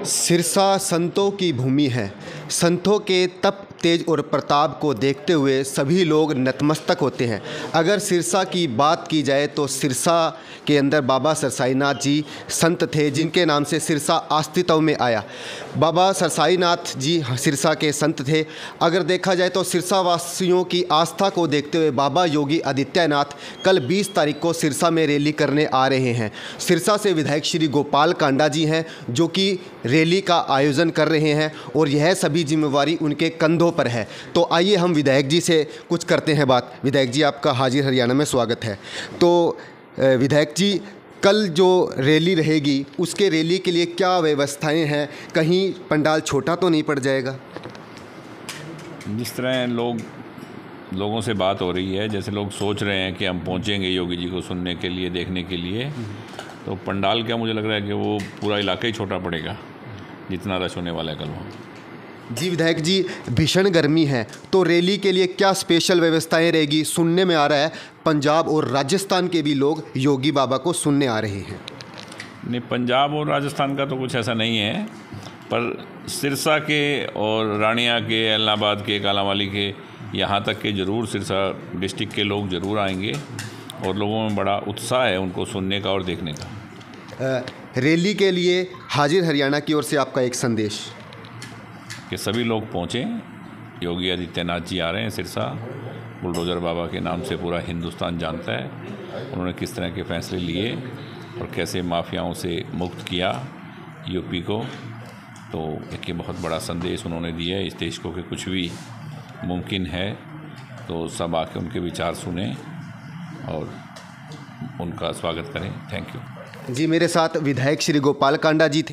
सिरसा संतों की भूमि है। संतों के तप, तेज और प्रताप को देखते हुए सभी लोग नतमस्तक होते हैं। अगर सिरसा की बात की जाए तो सिरसा के अंदर बाबा सरसाईनाथ जी संत थे, जिनके नाम से सिरसा अस्तित्व में आया। बाबा सरसाईनाथ जी सिरसा के संत थे। अगर देखा जाए तो सिरसा वासियों की आस्था को देखते हुए बाबा योगी आदित्यनाथ कल 20 तारीख को सिरसा में रैली करने आ रहे हैं। सिरसा से विधायक श्री गोपाल कांडा जी हैं, जो कि रैली का आयोजन कर रहे हैं और यह सभी जिम्मेवारी उनके कंधों पर है। तो आइए हम विधायक जी से कुछ करते हैं बात। विधायक जी, आपका हाजिर हरियाणा में स्वागत है। तो विधायक जी, कल जो रैली रहेगी उसके रैली के लिए क्या व्यवस्थाएं हैं? कहीं पंडाल छोटा तो नहीं पड़ जाएगा? जिस तरह लोगों से बात हो रही है, जैसे लोग सोच रहे हैं कि हम पहुंचेंगे योगी जी को सुनने के लिए, देखने के लिए, तो पंडाल क्या, मुझे लग रहा है कि वो पूरा इलाका ही छोटा पड़ेगा जितना रश होने वाला है कल वहाँ। जी विधायक जी, भीषण गर्मी है, तो रैली के लिए क्या स्पेशल व्यवस्थाएं रहेगी? सुनने में आ रहा है पंजाब और राजस्थान के भी लोग योगी बाबा को सुनने आ रहे हैं। नहीं, पंजाब और राजस्थान का तो कुछ ऐसा नहीं है, पर सिरसा के और रानिया के, इलाहाबाद के, कालांवाली के, यहाँ तक के ज़रूर सिरसा डिस्ट्रिक्ट के लोग ज़रूर आएंगे और लोगों में बड़ा उत्साह है उनको सुनने का और देखने का। रैली के लिए हाजिर हरियाणा की ओर से आपका एक संदेश कि सभी लोग पहुँचें। योगी आदित्यनाथ जी आ रहे हैं सिरसा। बुलडोज़र बाबा के नाम से पूरा हिंदुस्तान जानता है उन्होंने किस तरह के फ़ैसले लिए और कैसे माफियाओं से मुक्त किया यूपी को। तो एक ये बहुत बड़ा संदेश उन्होंने दिया है इस देश को कि कुछ भी मुमकिन है। तो सब आके उनके विचार सुने और उनका स्वागत करें। Thank you. जी, मेरे साथ विधायक श्री गोपाल कांडा जी थे।